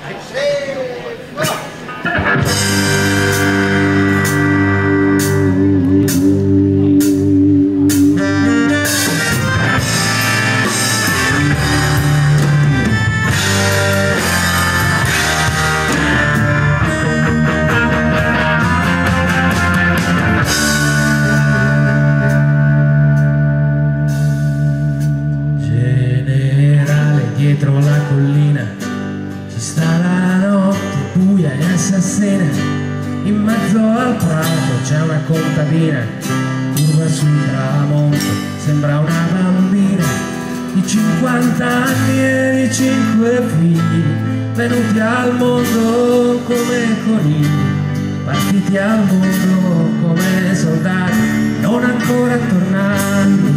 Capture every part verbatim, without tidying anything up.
Dietro la collina ci sta la notte buia e assassina, in mezzo al prato c'è una contadina, curva sul tramonto, sembra una bambina di cinquanta anni e di cinque figli, venuti al mondo come conigli, partiti al mondo come soldati, non ancora tornati.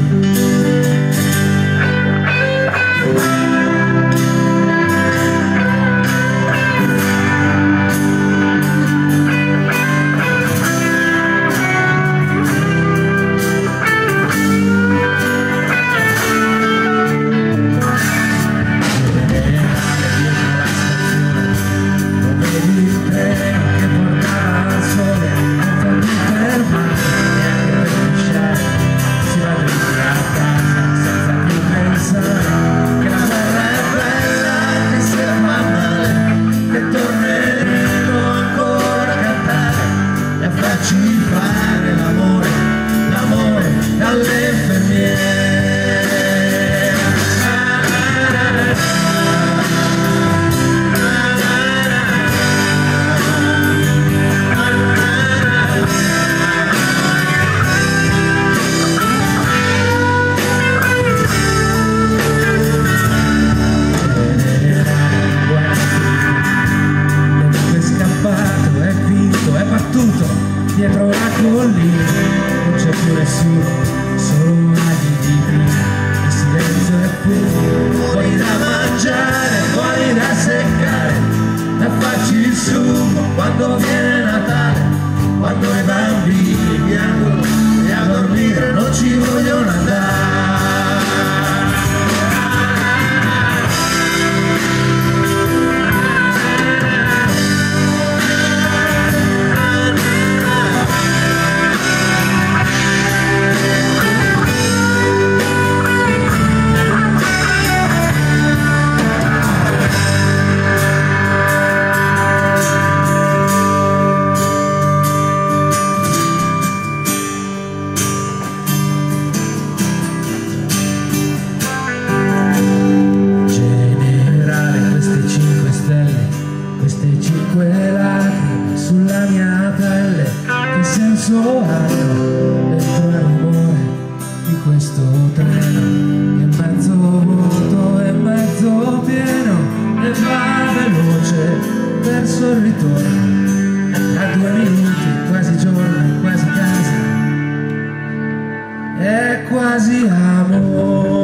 Fare l'amore, l'amore dalle infermiere. È scappato, è vinto, è battuto dietro la collina, non c'è più nessuno, solo aghi di prima, il silenzio è fumo, buoni da mangiare, buoni da seccare, da farci il sumo quando viene Natale, quando i bambini piangono e a dormire non ci vogliono andare. Queste cinque lacrime sulla mia pelle, che senso hanno dentro il rumore di questo treno, che è mezzo vuoto e mezzo pieno, e va veloce verso il ritorno, tra due minuti quasi giorno, quasi casa, è quasi amore.